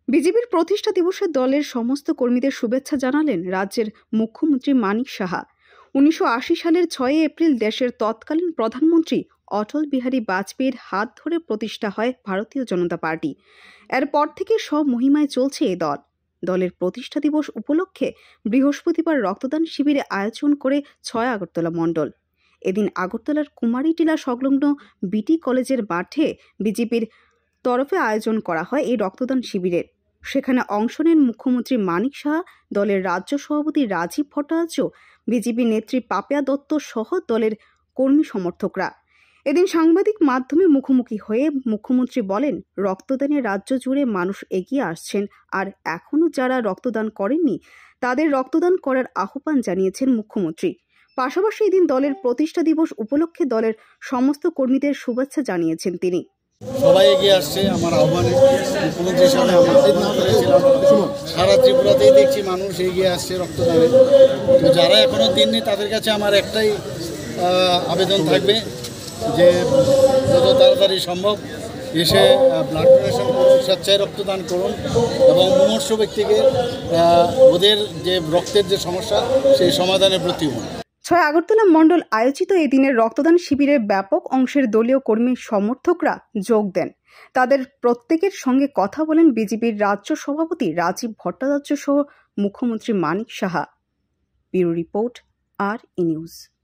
বিজেপির প্রতিষ্ঠা দিবসে দলের সমস্ত কর্মীদের শুভেচ্ছা জানালেন রাজ্যের মুখ্যমন্ত্রী মানিক সাহা। 1980 সালের 6 এপ্রিল দেশের তৎকালীন প্রধানমন্ত্রী অটল বিহারী বাজপেয়ীর হাত ধরে প্রতিষ্ঠা হয় ভারতীয় জনতা পার্টি। এরপর থেকে সব মহিমায় চলছে এই দল। দলের প্রতিষ্ঠা দিবস উপলক্ষে বৃহস্পতিবার রক্তদান শিবিরে আয়োজন করে 6 আগরতলা মণ্ডল। এদিন আগরতলার কুমারীটিলা সংলগ্ন বিটি কলেজের মাঠে বিজেপির তরফে আয়োজন করা হয় এই রক্তদান শিবিরের। সেখানে অংশ নেন মুখ্যমন্ত্রী মানিক সাহা, দলের রাজ্য সভাপতি রাজীব ভট্টাচার্য, বিজেপি নেত্রী পাপিয়া দত্ত সহ দলের কর্মী সমর্থকরা। এদিন সাংবাদিক মাধ্যমে মুখোমুখি হয়ে মুখ্যমন্ত্রী বলেন, রক্তদানে রাজ্য জুড়ে মানুষ এগিয়ে আসছেন, আর এখনও যারা রক্তদান করেননি তাদের রক্তদান করার আহ্বান জানিয়েছেন মুখ্যমন্ত্রী। পাশাপাশি এদিন দলের প্রতিষ্ঠা দিবস উপলক্ষে দলের সমস্ত কর্মীদের শুভেচ্ছা জানিয়েছেন তিনি। সবাই এগিয়ে আসছে আমার আহ্বানে। মুখ্যমন্ত্রীর সাথে সারা ত্রিপুরাতেই দেখছি মানুষ এগিয়ে আসছে রক্তদানে। তো যারা এখনও দিননি তাদের কাছে আমার একটাই আবেদন থাকবে যে যত তাড়াতাড়ি সম্ভব এসে ব্লাড ডোনেশন করুন, স্বেচ্ছায় রক্তদান করুন এবং মুমূর্ষু ব্যক্তিকে ওদের যে রক্তের যে সমস্যা সেই সমাধানের প্রতি হন। 6 আগরতলা মণ্ডল আয়োজিত এই দিনের রক্তদান শিবিরে ব্যাপক অংশের দলীয় কর্মী সমর্থকরা যোগ দেন। তাদের প্রত্যেকের সঙ্গে কথা বলেন বিজেপির রাজ্য সভাপতি রাজীব ভট্টাচার্য সহ মুখ্যমন্ত্রী Manik Saha. Bureau report, R E news.